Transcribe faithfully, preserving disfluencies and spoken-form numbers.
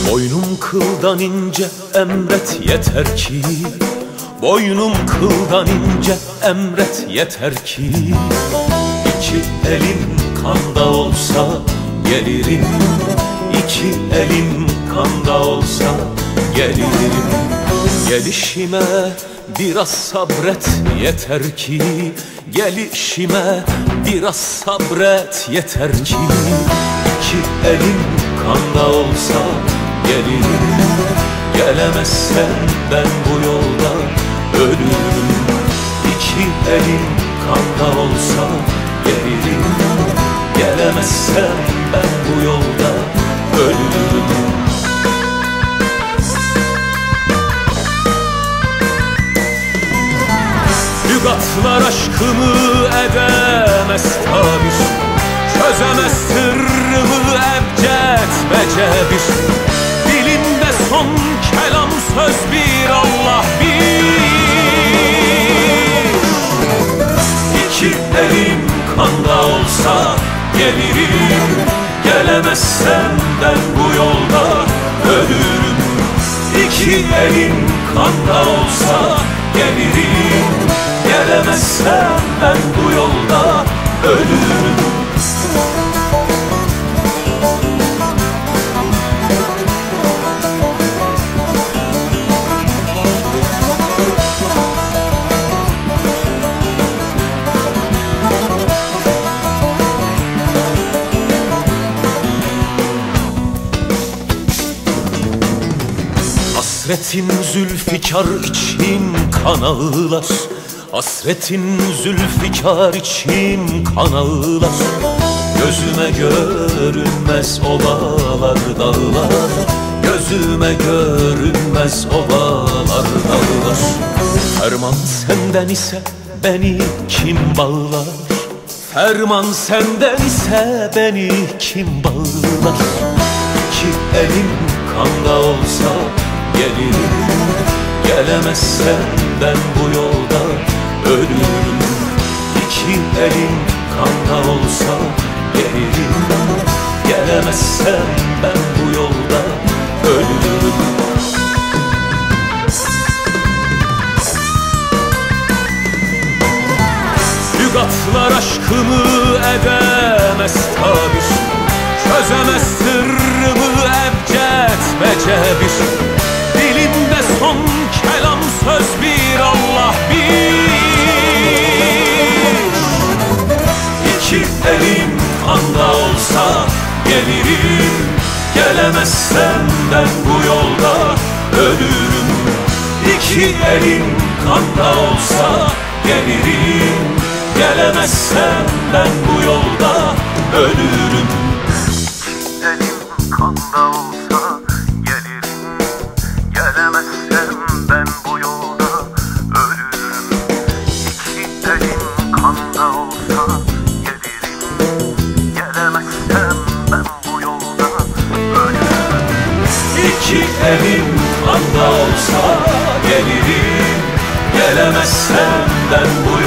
Boynum kıldan ince, emret yeter ki. Boynum kıldan ince, emret yeter ki. İki elim kanda olsa gelirim, İki elim kanda olsa gelirim. Gelişime biraz sabret yeter ki. Gelişime biraz sabret yeter ki. İki elim kanda olsa gelirim. Gelemezsen ben bu yolda ölürüm. İki elim kanda olsa gelirim. Gelemezsen ben bu yolda ölürüm. Lügatlar aşkımı edemez tabir, çözemez sırrımı ebced ve cebir. Dilimde son kelam söz bir Allah bir. İki elim kanda olsa gelirim. Gelemezsen ben bu yolda ölürüm. İki elim kanda olsa gelirim. Gelemezsen ben bu yolda ölürüm. Hasretin zülfikar içim kan ağlar. Hasretin zülfikar içim kan ağlar. Gözüme görünmez ovalar dağlar. Gözüme görünmez ovalar dağlar. Ferman senden ise beni kim bağlar? Ferman senden ise beni kim bağlar? İki elim kanda olsa gelirim. Gelemezsen ben bu yolda ölürüm. İki elim kanda olsa gelirim. Gelemezsen ben bu yolda ölürüm. Lügatlar aşkımı edemez tabir, çözemez sırrımı ebced ve cebir. Dilimde son kelam söz bir Allah bir. İki elim kanda olsa gelirim. Gelemezsen ben bu yolda ölürüm. İki elim kanda olsa gelirim. Gelemezsen ben bu yolda ölürüm. İki elim kanda olsa gelirim. Gelemezsem ben bu yolda ölürüm. İki elim kanda olsa gelirim. Gelemezsem ben bu yolda ölürüm. İki elim kanda olsa gelirim. Gelemezsem ben bu